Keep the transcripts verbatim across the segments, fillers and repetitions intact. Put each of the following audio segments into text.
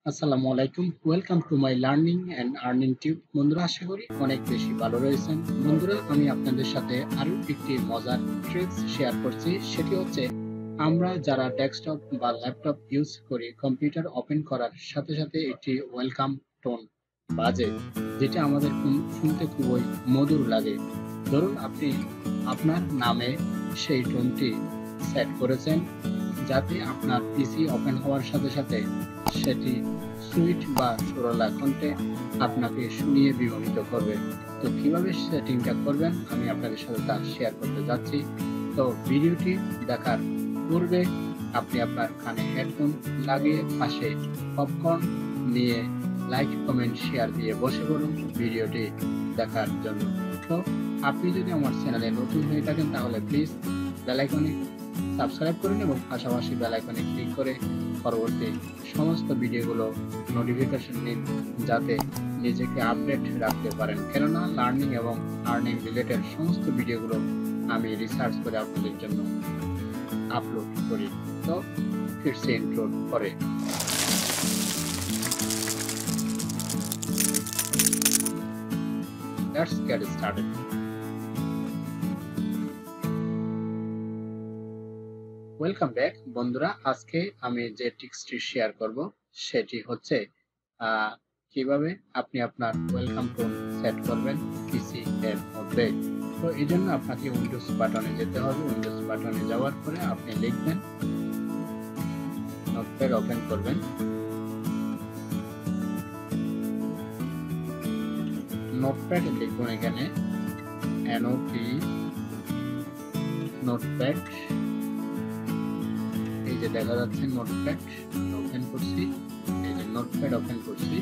আসসালামু আলাইকুম। Welcome to my learning and earning tube. বন্ধুরা, আশা করি অনেক বেশি ভালো রয়েছেন। বন্ধুরা, আমি আপনাদের সাথে আরো একটি মজার ট্রিক্স শেয়ার করছি। সেটি হচ্ছে, আমরা যারা ডেস্কটপ বা ল্যাপটপ ইউজ করি, কম্পিউটার ওপেন করার সাথে সাথে একটি ওয়েলকাম টোন বাজে, যেটা আমাদের খুন- শুনতে খুবই মধুর লাগে। ধরুন আপনি আপনার নামে সেই টোনটি সেট করেছেন, যাতে আপনার পিসি ওপেন হওয়ার সাথে সাথে সেটি সুইট বা সরলা কণ্ঠে আপনাকে শুনিয়ে বিমোহিত করবে। তো কিভাবে সেটিংটা করবেন আমি আপনাদের সাথে তা শেয়ার করতে যাচ্ছি। তো ভিডিওটি দেখার পূর্বে আপনি আপনার কানে হেডফোন লাগিয়ে পাশে পপকর্ন নিয়ে লাইক কমেন্ট শেয়ার দিয়ে বসে পড়ুন ভিডিওটি দেখার জন্য। তো আপনি যদি আমার চ্যানেলে নতুন হয়ে থাকেন তাহলে প্লিজ বেল আইকনে সাবস্ক্রাইব করুন এবং পাশাপাশি বেল আইকনে ক্লিক করে পরবর্তী সমস্ত ভিডিওগুলো নোটিফিকেশন নিন, যাতে নিজেকে আপডেট রাখতে পারেন। কেননা লার্নিং এবং আর্নিং রিলেটেড সমস্ত ভিডিওগুলো আমি রিসার্চ করে আপনাদের জন্য আপলোড করি। তো ফিরছে ইন্ট্রো করে। Let's get started. Welcome back বন্ধুরা। আজকে আমি যে টিপসটি শেয়ার করব সেটি হচ্ছে আহ, কিভাবে আপনি আপনার ওয়েলকাম টোন সেট করবেন পিসি এর মধ্যে। তো এই জন্য আপনাকে উইন্ডোজ বাটনে যেতে হবে। উইন্ডোজ বাটনে যাওয়ার পরে আপনি লিখবেন, নোটপ্যাড ওপেন করবেন, নোটপ্যাড লিখুন এখানে এনওপি নোটপ্যাড। এই যে দেখা যাচ্ছে নোটপ্যাড ওপেন করছি, এই যে নোটপ্যাড ওপেন করছি,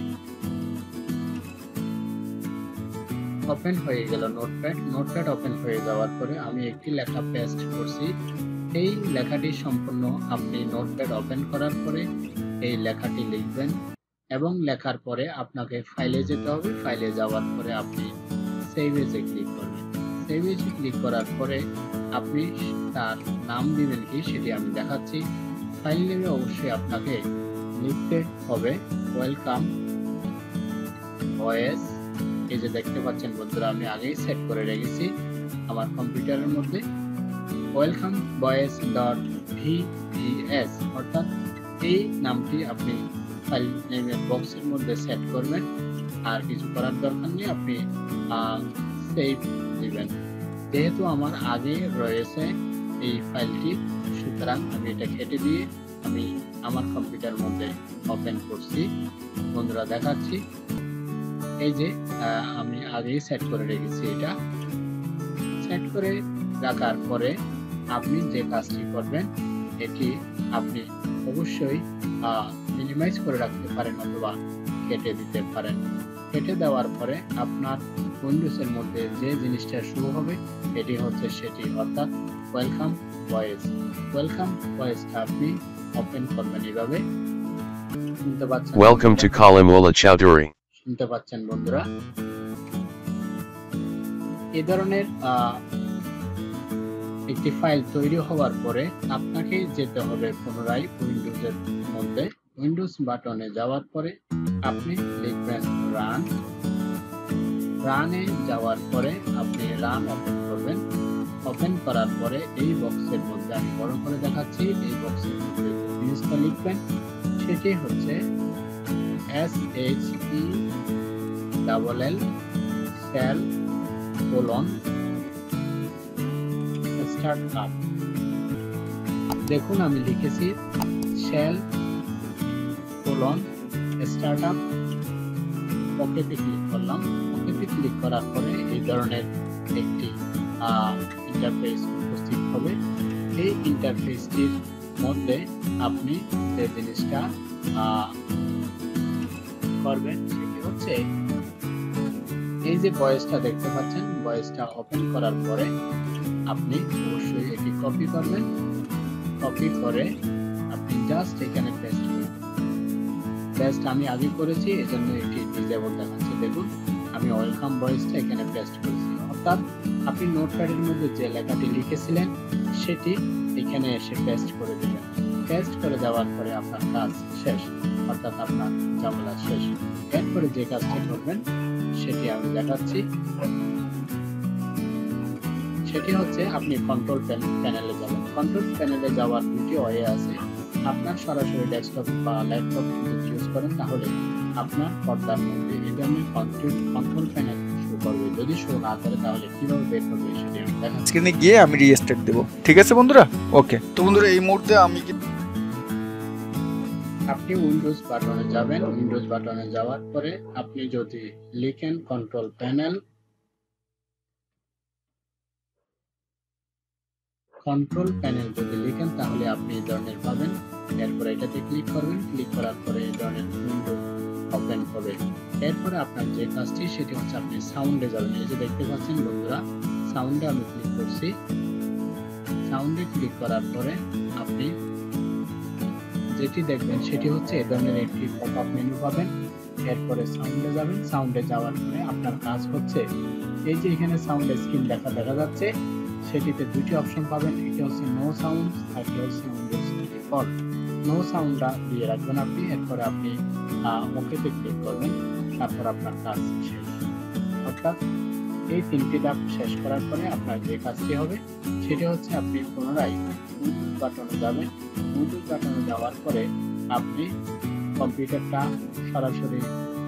ওপেন হয়ে গেল নোটপ্যাড। নোটপ্যাড ওপেন হয়ে যাওয়ার পরে আমি একটি লেখা পেস্ট করছি। এই লেখাটি সম্পূর্ণ আপনি নোটপ্যাড ওপেন করার পরে এই লেখাটি লিখবেন এবং লেখার পরে আপনাকে ফাইলে যেতে হবে। ফাইলে যাওয়ার পরে আপনি সেভ এজে ক্লিক করবেন। সেভ এজে ক্লিক করার পরে আপনি তার নাম দিবেন কি সেটি আমি দেখাচ্ছি। ফাইল নেমে অবশ্যই আপনাকে লিখতে হবে ওয়েলকাম ভয়েস। এই যে দেখতে পাচ্ছেন বন্ধুরা, আমি আগেই সেট করে রেখেছি আমার কম্পিউটারের মধ্যে ওয়েলকাম ভয়েস ডট ভিভিএস, অর্থাৎ এই নামটি আপনি ফাইল নেমের বক্সের মধ্যে সেট করবেন। আর কিছু করার দরকার নেই, আপনি সেভ দিবেন। যেহেতু আমার আগে রয়েছে এই ফাইলটি, সুতরাং আমি এটা কেটে দিয়ে আমি আমার কম্পিউটারের মধ্যে ওপেন করছি। বন্ধুরা দেখাচ্ছি, এই যে আমি আগেই সেট করে রেখেছি। এটা সেট করে রাখার পরে আপনি যে কাজটি করবেন, এটি আপনি অবশ্যই মিনিমাইজ করে রাখতে পারেন অথবা কেটে দিতে পারেন। কেটে দেওয়ার পরে আপনার উইন্ডোজের মধ্যে যে জিনিসটা শুরু হবে এটি হচ্ছে সেটি, অর্থাৎ ওয়েলকাম ভয়েস। ওয়েলকাম ভয়েসটা আপনি ওপেন করবেন এইভাবে। শুনতে পাচ্ছেন? Welcome to Kalamola Chowdhury. শুনতে পাচ্ছেন বন্ধুরা? এই ধরনের একটি ফাইল তৈরি হওয়ার পরে আপনাকে যেতে হবে পুনরায় উইন্ডোজের মধ্যে। উইন্ডোজ বাটনে যাওয়ার পরে আপনি লিখবেন রান। রানে যাওয়ার পরে আপনি রান ওপেন করবেন। ওপেন করার পরে এই বক্সের মধ্যে আমি বড় করে দেখাচ্ছি, এই বক্সের মধ্যে জিনিসটা লিখবেন সেটি হচ্ছে S H E double L shell colon start up. দেখুন আমি লিখেছি শেল কোলন স্টার্ট আপ। ওকেতে ক্লিক করলাম। ওকেতে ক্লিক করার পরে এই ধরনের একটি ইন্টারফেস উপস্থিত হবে। এই ইন্টারফেসটির মধ্যে আপনি যে জিনিসটা করবেন সেটি হচ্ছে, এই যে ভয়েসটা দেখতে পাচ্ছেন, ভয়েসটা ওপেন করার পরে আপনি অবশ্যই এটি কপি করবেন। কপি করে আপনি জাস্ট এখানে পেস্ট করবেন। পেস্ট আমি আগে করেছি, এজন্য এটি ডিসেবল দেখাচ্ছে। দেখুন আমি ওয়েলকাম ভয়েসটা এখানে পেস্ট করেছি, অর্থাৎ আপনি নোটপ্যাডের মধ্যে যে লেখাটি লিখেছিলেন সেটি এখানে এসে পেস্ট করে দিবেন। পেস্ট করে দেওয়ার পরে আপনার কাজ শেষ, অর্থাৎ আপনার ঝামেলা শেষ। এরপরে যে কাজটি করবেন সেটি আমি দেখাচ্ছি। সেটি হচ্ছে আপনি কন্ট্রোল প্যানেলে যাবেন। কন্ট্রোল প্যানেলে যাওয়ার দুটি ওয়ে আছে। আপনার সরাসরি ডেস্কটপ বা ল্যাপটপ যদি ইউজ করেন তাহলে আপনার পর্দার মধ্যে এই ধরনের কন্ট্রোল প্যানেল শো করবে। যদি শো না করে তাহলে কিভাবে বের করবে সেটি আমি দেখাচ্ছি। স্ক্রিনে গিয়ে আমি রিস্টার্ট দেব, ঠিক আছে বন্ধুরা? ওকে, তো বন্ধুরা এই মুহূর্তে আমি আপনি উইন্ডোজ বাটনে যাবেন। উইন্ডোজ বাটনে যাওয়ার পরে আপনি যদি লিখেন কন্ট্রোল প্যানেল, কন্ট্রোল প্যানেল যদি লিখেন তাহলে আপনি এই ধরনের পাবেন। এরপরে এটাতে ক্লিক করবেন। ক্লিক করার পরে এই ধরনের উইন্ডো ওপেন হবে। এরপরে আপনার যে কাজটি সেটি হচ্ছে আপনি সাউন্ডে যাবেন। এই যে দেখতে পাচ্ছেন বন্ধুরা, সাউন্ডে আমি ক্লিক করছি। সাউন্ডে ক্লিক করার পরে আপনি যেটি দেখবেন সেটি হচ্ছে এই ধরনের একটি পপআপ মেনু পাবেন। এরপরে সাউন্ডে যাবেন। সাউন্ডে যাওয়ার পরে আপনার কাজ হচ্ছে এই যে এখানে সাউন্ড স্ক্রিন দেখা দেখা যাচ্ছে, সেটিতে দুটি অপশন পাবেন। একটি হচ্ছে নো সাউন্ড, আরেকটি হচ্ছে উইন্ডোজ ডিফল্ট। নো সাউন্ডটা দিয়ে রাখবেন আপনি। এরপরে আপনি ওকেতে ক্লিক করবেন। তারপর আপনার কাজ শেষ। অর্থাৎ এই তিনটি ধাপ শেষ করার পরে আপনার যে কাজটি হবে সেটি হচ্ছে আপনি পুনরায় উইন্ডোজ বাটনে যাবেন। উইন্ডোজ বাটনে যাওয়ার পরে আপনি কম্পিউটারটা সরাসরি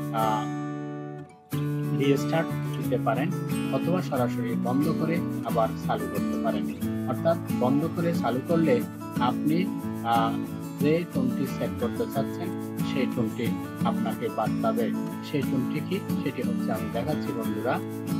রিস্টার্ট দিতে পারেন অথবা সরাসরি বন্ধ করে আবার চালু করতে পারেন। অর্থাৎ বন্ধ করে চালু করলে আপনি যে টোনটি সেট করতে চাচ্ছেন সেই টোনটি আপনাকে বার্তাবে। সেই টোনটি কি সেটি হচ্ছে আমি দেখাচ্ছি বন্ধুরা।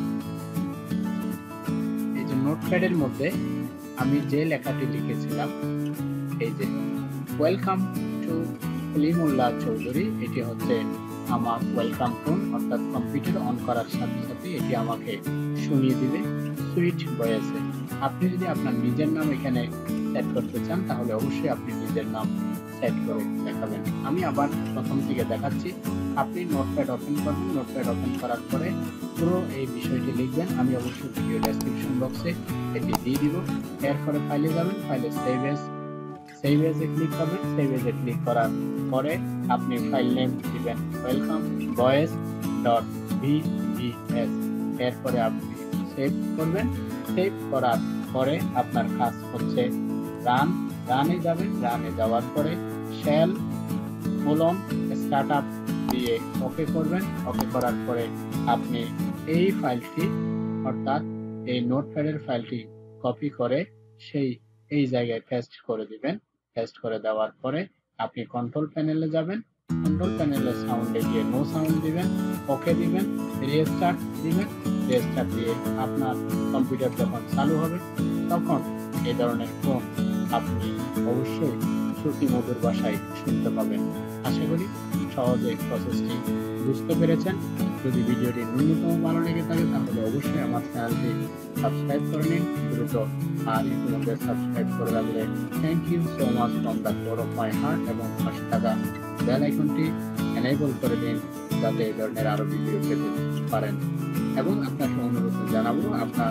এই যে নোটপ্যাডের মধ্যে আমি যে লেখাটি লিখেছিলাম, এই যে ওয়েলকাম টু কলিমুল্লাহ চৌধুরী, এটি হচ্ছে আমার ওয়েলকাম টোন। অর্থাৎ কম্পিউটার অন করার সাথে সাথে এটি আমাকে শুনিয়ে দিবে সুইট ভয়েসে। আপনি যদি আপনার নিজের নাম এখানে সেট করতে চান তাহলে অবশ্যই আপনি নিজের নাম সেট করে দেখাবেন। আমি আবার প্রথম থেকে দেখাচ্ছি। আপনি নোটপ্যাড ওপেন করবেন। নোটপ্যাড ওপেন করার পরে পুরো এই বিষয়টি লিখবেন। আমি অবশ্যই ভিডিও ডেসক্রিপশন বক্সে এটি দিয়ে দিব। এরপরে ফাইলে যাবেন। ফাইলে সেভ এজ সেভ এজে ক্লিক করবেন। সেভ এজে ক্লিক করার পরে আপনি ফাইল নেম দিবেন ওয়েলকাম ভয়েস ডট ভিভিএস। এরপরে আপনি সেভ করবেন। সেভ করার পরে আপনার কাজ হচ্ছে রান। রানে যাবেন। রানে যাওয়ার পরে শেল কোলন স্টার্টআপ দিয়ে ওকে করবেন। ওকে করার পরে আপনি এই ফাইলটি অর্থাৎ এই নোটপ্যাডের ফাইলটি কপি করে সেই এই জায়গায় পেস্ট করে দিবেন। পেস্ট করে দেওয়ার পরে আপনি কন্ট্রোল প্যানেলে যাবেন। কন্ট্রোল প্যানেলে সাউন্ডে গিয়ে নো সাউন্ড দিবেন, ওকে দিবেন, রিস্টার্ট দিবেন। রিস্টার্ট দিয়ে আপনার কম্পিউটার যখন চালু হবে তখন এই ধরনের টোন আপনি অবশ্যই শ্রুতি মধুর ভাষায় শুনতে পাবেন। আশা করি সহজে প্রসেসটি বুঝতে পেরেছেন। যদি ভিডিওটি ন্যূনতম ভালো লেগে থাকে তাহলে অবশ্যই আমার চ্যানেলটি সাবস্ক্রাইব করে নিন দ্রুত। আর ইতিমধ্যে সাবস্ক্রাইব করে রাখলে thank you so much from the core of my heart. এবং পাশে থাকা বেল আইকনটি এনেবল করে দিন যাতে এই ধরনের আরো ভিডিও পেতে পারেন। এবং আপনাকে অনুরোধ জানাবো, আপনার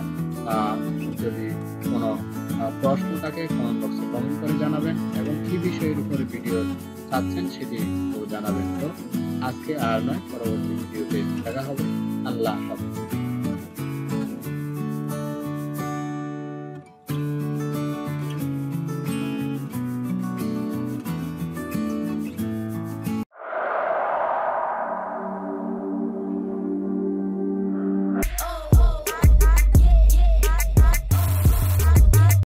যদি কোনো প্রশ্ন থাকে কমেন্ট বক্সে কমেন্ট করে জানাবেন এবং কি বিষয়ের উপরে ভিডিও চাচ্ছেন সেটি জানাবেন। তো আজকে আর নয়, পরবর্তী ভিডিওতে দেখা হবে। আল্লাহ হাফেজ।